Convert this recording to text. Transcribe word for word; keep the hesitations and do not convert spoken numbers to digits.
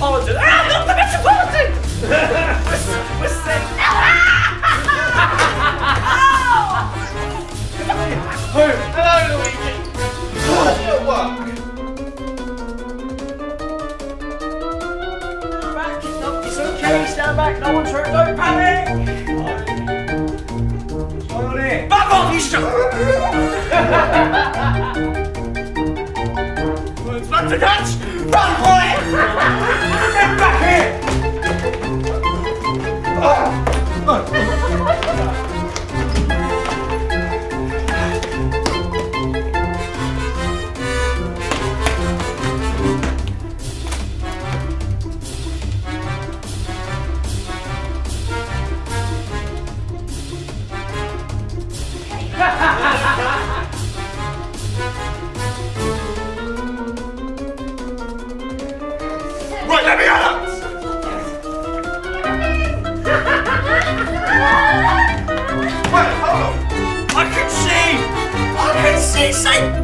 Metropolitan. Ah, not the Metropolitan! we're, we're safe. Who? Hello, Luigi. Good work. Stand back. No, it's okay. Stand back. No one's hurt. Don't panic. What's going on here? Back off, you shut. It's not to catch. Run for it. Get back here. Right, let me out! Wait, hold on! I can see! I can see! Say